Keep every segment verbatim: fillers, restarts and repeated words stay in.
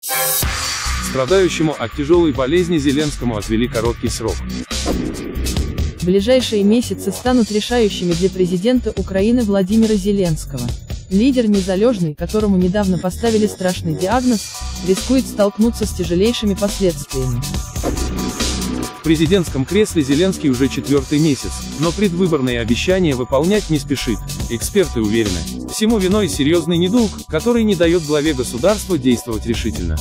Страдающему от тяжелой болезни Зеленскому отвели короткий срок. Ближайшие месяцы станут решающими для президента Украины Владимира Зеленского. Лидер Незалежный, которому недавно поставили страшный диагноз, рискует столкнуться с тяжелейшими последствиями. В президентском кресле Зеленский уже четвертый месяц, но предвыборные обещания выполнять не спешит. Эксперты уверены, всему виной серьезный недуг, который не дает главе государства действовать решительно.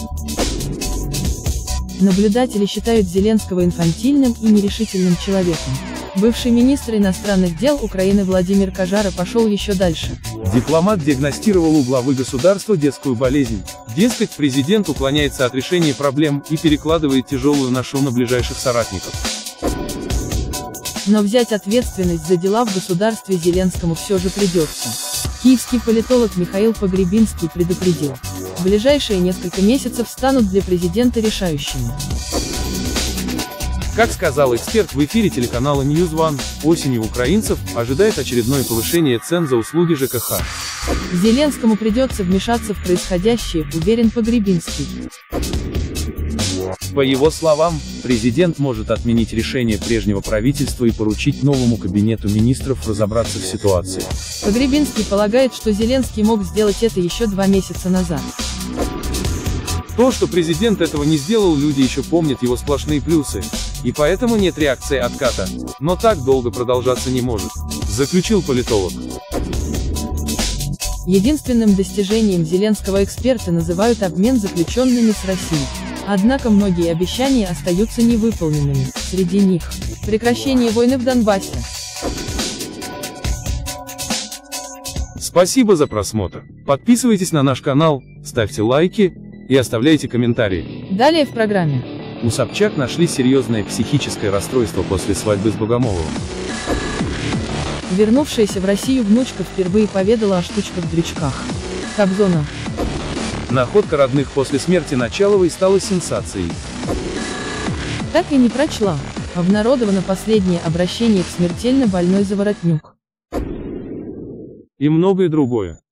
Наблюдатели считают Зеленского инфантильным и нерешительным человеком. Бывший министр иностранных дел Украины Владимир Кажара пошел еще дальше. Дипломат диагностировал у главы государства детскую болезнь. Дескать, президент уклоняется от решения проблем и перекладывает тяжелую ношу на ближайших соратников. Но взять ответственность за дела в государстве Зеленскому все же придется. Киевский политолог Михаил Погребинский предупредил: ближайшие несколько месяцев станут для президента решающими. Как сказал эксперт в эфире телеканала Ньюс Ван, осенью украинцев ожидает очередное повышение цен за услуги ЖКХ. Зеленскому придется вмешаться в происходящее, уверен Погребинский. По его словам, президент может отменить решение прежнего правительства и поручить новому кабинету министров разобраться в ситуации. Погребинский полагает, что Зеленский мог сделать это еще два месяца назад. То, что президент этого не сделал, люди еще помнят его сплошные плюсы, и поэтому нет реакции отката, но так долго продолжаться не может, заключил политолог. Единственным достижением Зеленского эксперты называют обмен заключенными с Россией. Однако многие обещания остаются невыполненными, среди них прекращение войны в Донбассе. Спасибо за просмотр. Подписывайтесь на наш канал, ставьте лайки и оставляйте комментарии. Далее в программе. У Собчак нашли серьезное психическое расстройство после свадьбы с Богомоловым. Вернувшаяся в Россию внучка впервые поведала о штучках-дрючках. Кобзона. Находка родных после смерти Началовой стала сенсацией. Так и не прочла. Обнародовано последнее обращение к смертельно больной Заворотнюк. И многое другое.